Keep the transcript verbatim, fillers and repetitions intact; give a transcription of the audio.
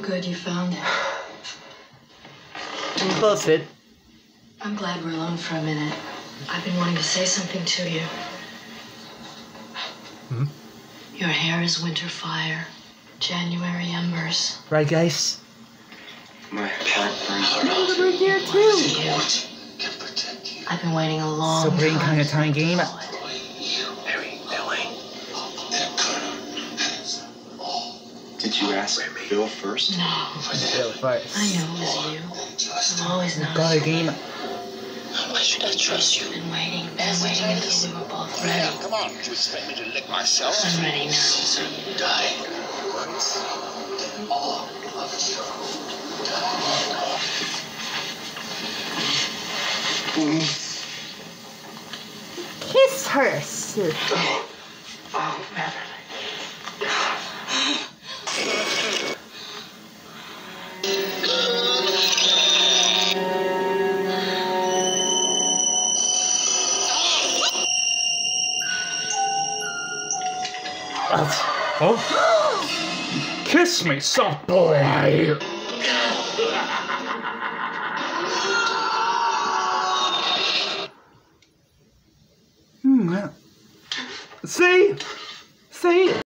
good you found it. Close it. I'm glad we're alone for a minute. I've been wanting to say something to you. Hmm? Your hair is winter fire, January embers. Right, guys? My heart burns Over here too. I've been waiting a long So time. brain kind of time game. Harry, Ellie. Did you ask Bill first? No. Bill first. I know it was you. I've always known. Got a game. Why should I trust you? I've been waiting, been waiting until we were both ready. Come on, you expect me to lick myself? I'm ready now. So you died once. All of you died. Kiss her, sis. Oh, man. Oh? Kiss me, soft boy! Hmm. See? See?